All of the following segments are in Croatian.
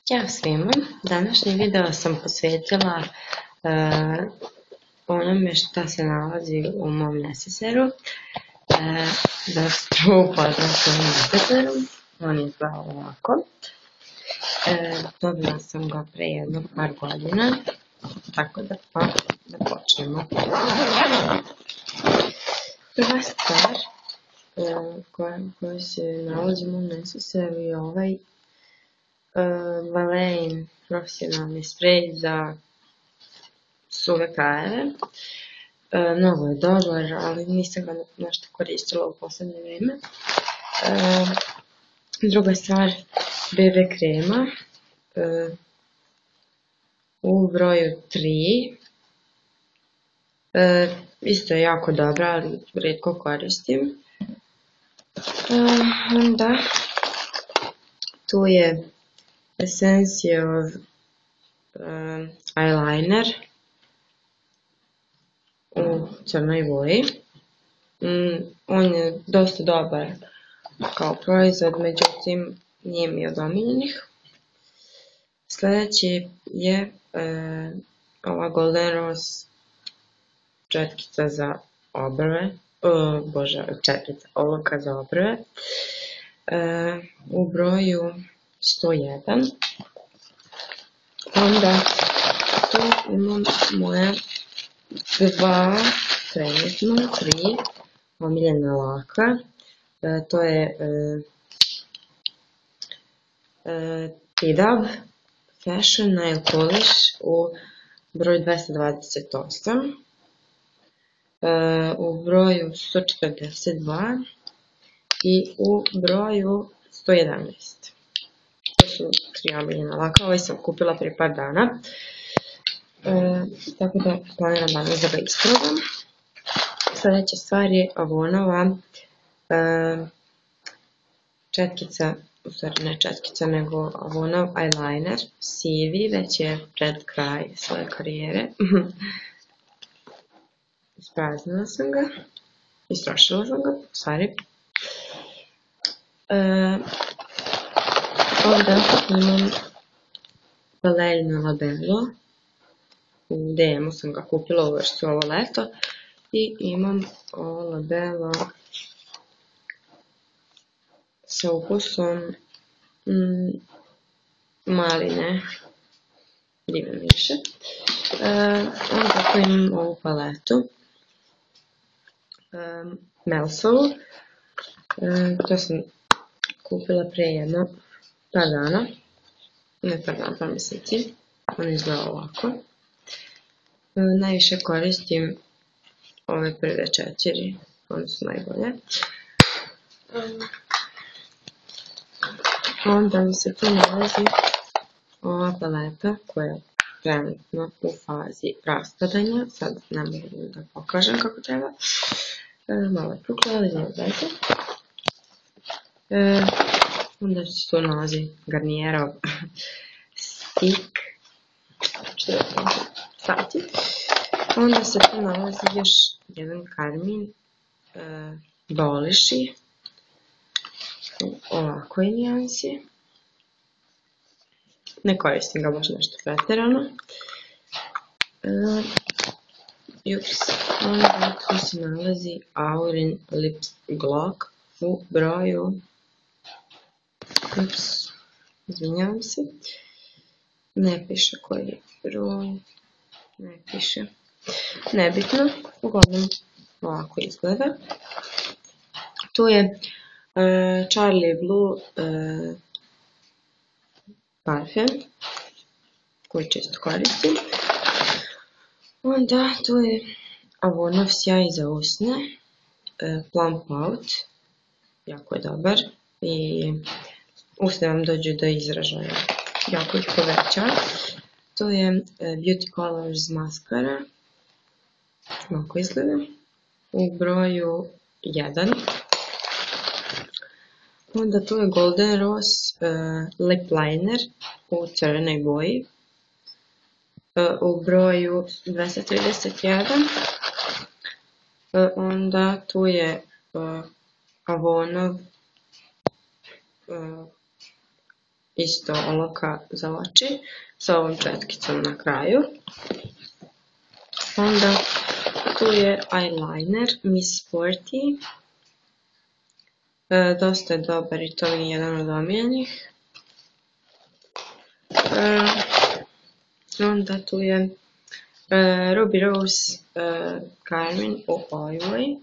Ćao svima, današnji video sam posvetila onome šta se nalazi u mom neseseru. Da ste upoznali s ovim neseserom, on izgleda ovako. Dobila sam ga pre jedno par godina, tako da počnemo. Prva stvar koja se nalazi u mom neseseru je ovaj Valein profesionalni sprej za suve krajeve. Mnogo je dobar, ali nisam ga nešto koristila u poslednje vreme. Druga stvar, BB krema u broju 3. Isto je jako dobra, ali retko koristim. Onda tu je Essential eyeliner u crnoj boji. On je dosta dobar kao proizvod, međutim nije mi od omiljenih. Sljedeći je ova Golden Rose četkica za obrve, olovka za obrve u broju 101. Onda tu imam moja trenutno 3 omiljena laka. To je Tidab Fashion Nail Polish u broju 228, u broju 142 i u broju 111. To su 3 omiljena laka, ovaj sam kupila prije par dana, tako da planiram danas da ga isprobam. Sljedeća stvar je Avonova četkica, u stvari ne četkica, nego Avonov eyeliner, sivi, već je pred kraj svoje karijere. Ispraznila sam ga, istrošila sam ga, u stvari. Onda imam Valerina Labello, u DM-u sam ga kupila u vrstu ovo leto, i imam ovo Labello sa ukusom maline, divno miše. Onda tu imam ovu paletu, Melsovu, to sam kupila pre jedno par dana, ne par dana, par meseci. On izgleda ovako. Najviše koristim ove prve 4, one su najbolje. Onda mi se tu nalazi ova paleta koja je trenutno u fazi raspadanja. Sad ne mogu da pokažem kako treba. Malo je pukla, ali nije veze. Onda se tu nalazi Garnierov Stick, sati. Onda se tu nalazi još jedan karmin Boliši u ovakvoj nijansi. Ne koristim ga baš nešto preterano. Onda tu se nalazi Aurin Lips Glock u broju, izvinjavam se, ne piše koji je broj, ne piše, nebitno, uglavnom ovako izgleda. Tu je Charlie Blue parfem koji često koristim. Onda tu je Avonov sjaj za usne, Plump Out, jako je dobar i usne vam dođu do izražaja, jako ih poveća. Tu je Beauty Colors maskara, ovako izgleda, u broju 1. Onda tu je Golden Rose lip liner u crvenoj boji, u broju 231. Onda tu je Avonov isto olovka za oči sa ovom četkicom na kraju. Onda tu je eyeliner Miss Sporty. Dosta je dobar i to mi je jedan od omiljenih. Onda tu je Ruby Rose Carmine u ovoj boji.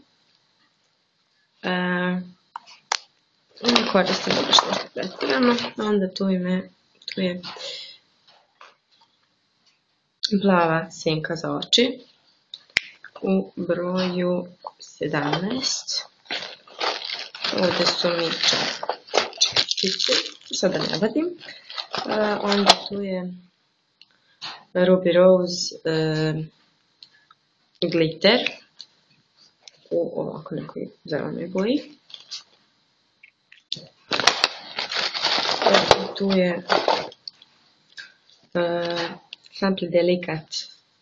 Ne koristim baš nešto pretjerano. Onda tu je plava senka za oči u broju 17. Ovdje su mi četkice, sada ne vadim. Onda tu je Ruby Rose glitter u ovako nekoj zelenoj boji. Tu je Simple Delicate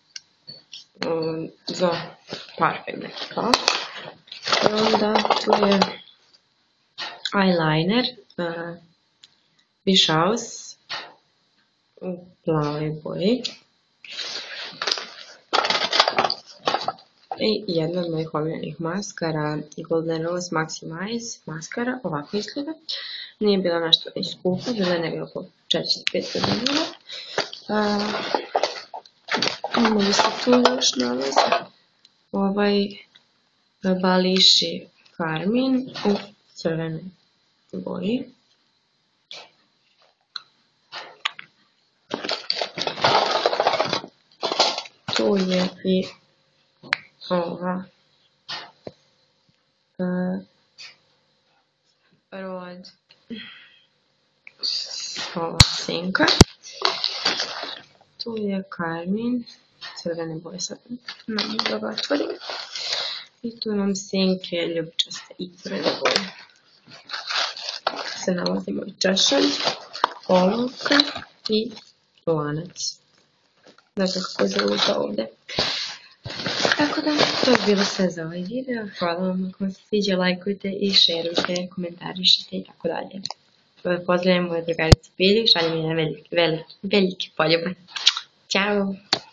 za parfem nekako. Onda tu je eyeliner Wish House u plavoj boji. I jedna od mojih omiljenih maskara Golden Rose Maximize maskara, ovako izgleda. Nije bila nešto ni skupa, bila je negdje oko 400-500 dinara. Mogu se tu još nalazi ovaj Bališi Carmine u crvenoj boji. Tu je i ova ova senka. Tu je Carmine, crvene boje, sad ne mogu da ga otvorim. I tu imam senke ljubičaste i crvene boje. Se nalazi moj čašalj, olovka i lanac. Ne znam kako zovu to ovdje. Tako da, to je bilo sve za ovaj video. Hvala vam ako vam se sviđa, lajkujte i šerujte, komentarišite i tako dalje. Pozdravljam moje drugarice Bilju, šaljem jedan veliki poljub. Ćao!